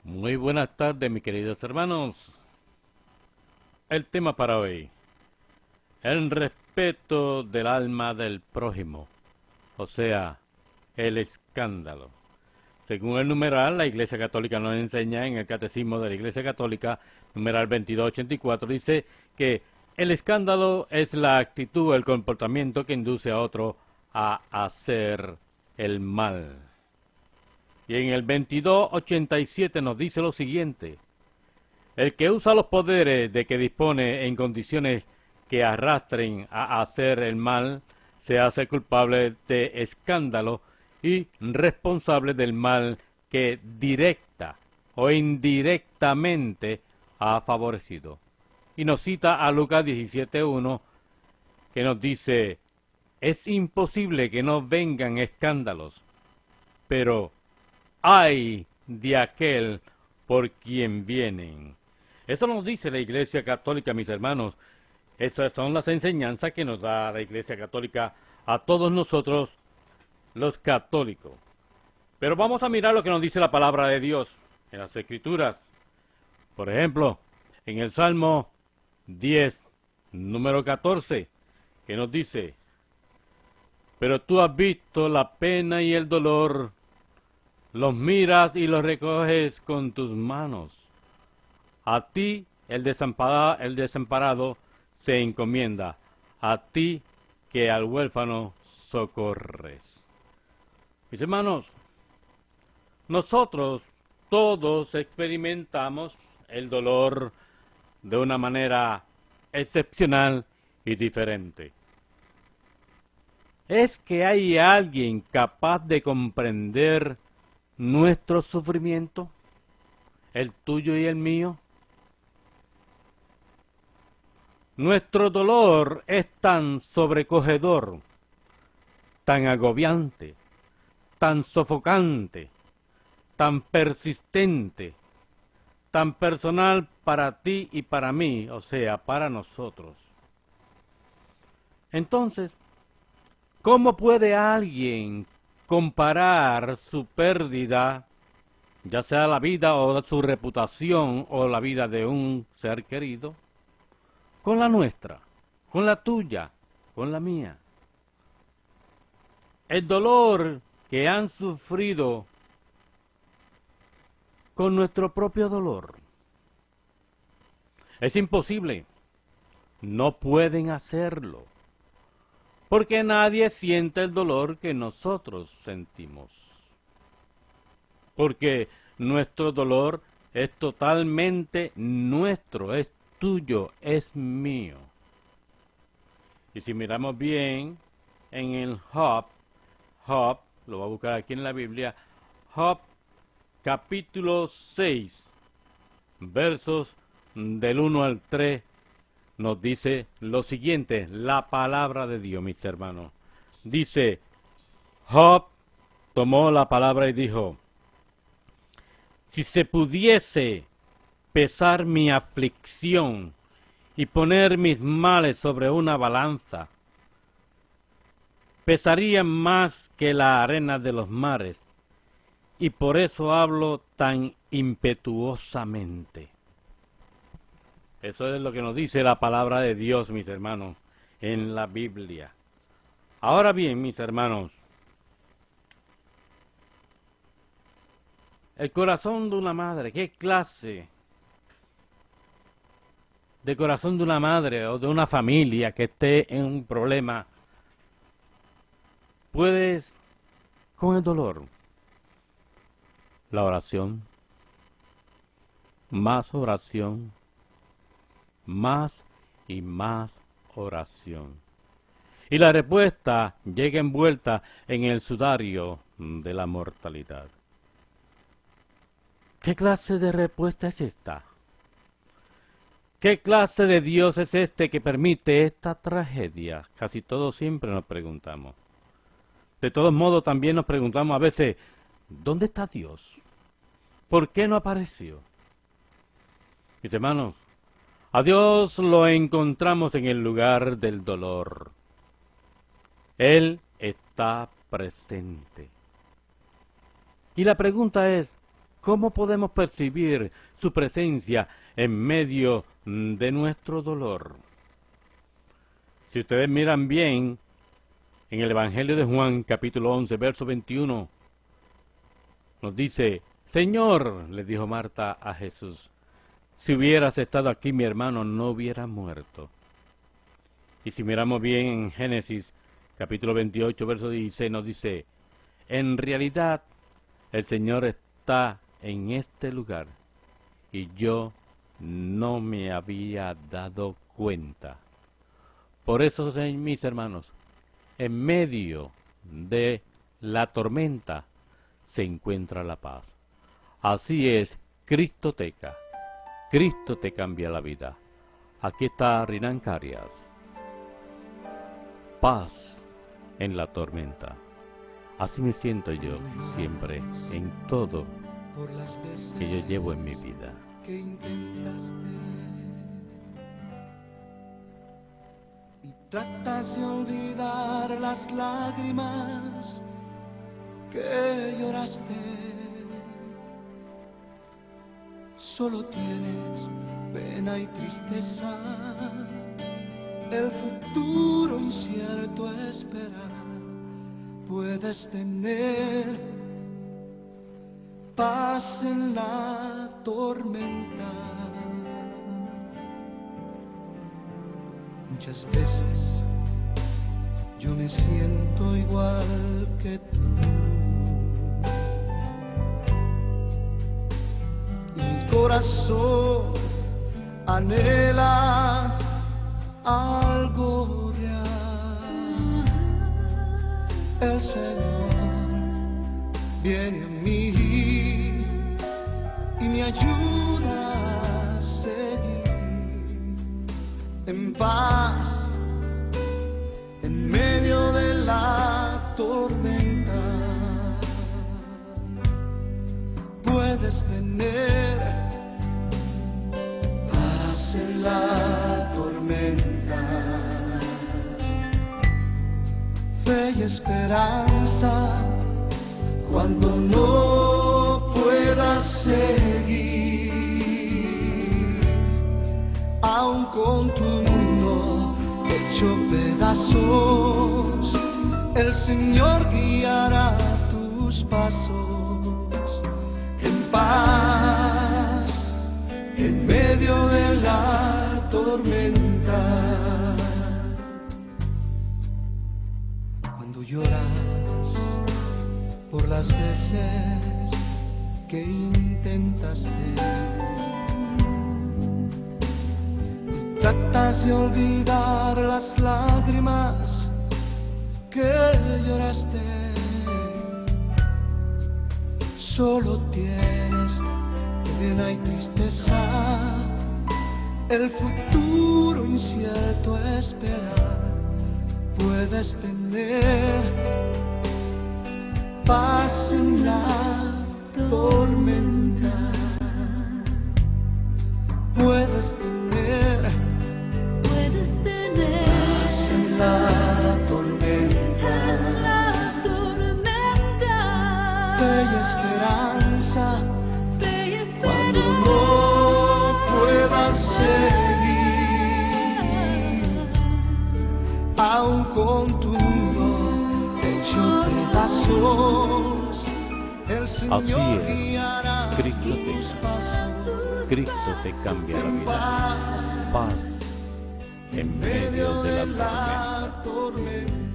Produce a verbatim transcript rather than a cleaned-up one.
Muy buenas tardes, mis queridos hermanos. El tema para hoy, el respeto del alma del prójimo, o sea, el escándalo. Según el numeral, la Iglesia Católica nos enseña en el Catecismo de la Iglesia Católica, numeral veintidós ochenta y cuatro, dice que el escándalo es la actitud o el comportamiento que induce a otro a hacer el mal. Y en el veintidós ochenta y siete nos dice lo siguiente: el que usa los poderes de que dispone en condiciones que arrastren a hacer el mal, se hace culpable de escándalo y responsable del mal que directa o indirectamente ha favorecido. Y nos cita a Lucas diecisiete uno, que nos dice: es imposible que no vengan escándalos, pero ay de aquel por quien vienen. Eso nos dice la Iglesia Católica, mis hermanos. Esas son las enseñanzas que nos da la Iglesia Católica a todos nosotros, los católicos. Pero vamos a mirar lo que nos dice la palabra de Dios en las Escrituras. Por ejemplo, en el Salmo diez, número catorce, que nos dice: pero tú has visto la pena y el dolor, los miras y los recoges con tus manos. A ti el desamparado, el desamparado se encomienda, a ti que al huérfano socorres. Mis hermanos, nosotros todos experimentamos el dolor de una manera excepcional y diferente. ¿Es que hay alguien capaz de comprender nuestro sufrimiento, el tuyo y el mío? Nuestro dolor es tan sobrecogedor, tan agobiante, tan sofocante, tan persistente, tan personal para ti y para mí, o sea, para nosotros. Entonces, ¿cómo puede alguien comparar su pérdida, ya sea la vida o su reputación o la vida de un ser querido, con la nuestra, con la tuya, con la mía? El dolor que han sufrido con nuestro propio dolor. Es imposible. No pueden hacerlo, porque nadie siente el dolor que nosotros sentimos. Porque nuestro dolor es totalmente nuestro, es tuyo, es mío. Y si miramos bien en el Job, Job, lo voy a buscar aquí en la Biblia, Job capítulo seis, versos del uno al tres, nos dice lo siguiente, la palabra de Dios, mis hermanos. Dice: Job tomó la palabra y dijo: si se pudiese pesar mi aflicción y poner mis males sobre una balanza, pesarían más que la arena de los mares, y por eso hablo tan impetuosamente. Eso es lo que nos dice la palabra de Dios, mis hermanos, en la Biblia. Ahora bien, mis hermanos, el corazón de una madre, ¿qué clase de corazón de una madre o de una familia que esté en un problema puedes con el dolor? La oración, más oración, más y más oración. Y la respuesta llega envuelta en el sudario de la mortalidad. ¿Qué clase de respuesta es esta? ¿Qué clase de Dios es este que permite esta tragedia? Casi todos siempre nos preguntamos. De todos modos, también nos preguntamos a veces: ¿dónde está Dios? ¿Por qué no apareció? Mis hermanos, a Dios lo encontramos en el lugar del dolor. Él está presente. Y la pregunta es: ¿Cómo podemos percibir su presencia en medio de nuestro dolor? Si ustedes miran bien, en el Evangelio de Juan, capítulo once, verso veintiuno, nos dice: Señor, le dijo Marta a Jesús, si hubieras estado aquí, mi hermano no hubiera muerto. Y si miramos bien en Génesis, capítulo veintiocho, verso dieciséis, nos dice: en realidad, el Señor está en este lugar, y yo no me había dado cuenta. Por eso, mis hermanos, en medio de la tormenta se encuentra la paz. Así es, Cristoteca. Cristo te cambia la vida. Aquí está Rinán Carias. Paz en la tormenta. Así me siento yo siempre en todo que yo llevo en mi vida. Que intentaste y tratas de olvidar las lágrimas que lloraste. Solo tienes pena y tristeza, el futuro incierto espera. Puedes tener paz en la tormenta. Muchas veces yo me siento igual que tú. Mi corazón anhela algo real. El Señor viene a mí y me ayuda a seguir en paz en medio de la tormenta. Puedes tener paz en la tormenta, fe y esperanza cuando no puedas seguir, aun con tu mundo hecho pedazos, el Señor guiará tus pasos en paz en medio de la tormenta. Cuando lloras por las veces que intentaste y tratas de olvidar las lágrimas que lloraste, solo tienes pena y tristeza, el futuro incierto espera. Puedes tener paz en la tormenta. Puedes tener, Puedes tener paz en la tormenta. la tormenta, Fe y esperanza fe y cuando esperanza. no puedas seguir, aun con tu mundo hecho pedazos, el Señor Así es, guiará Cristo tus te- pasos Cristo te cambia la en vida. paz Paz en medio de la tormenta. tormenta.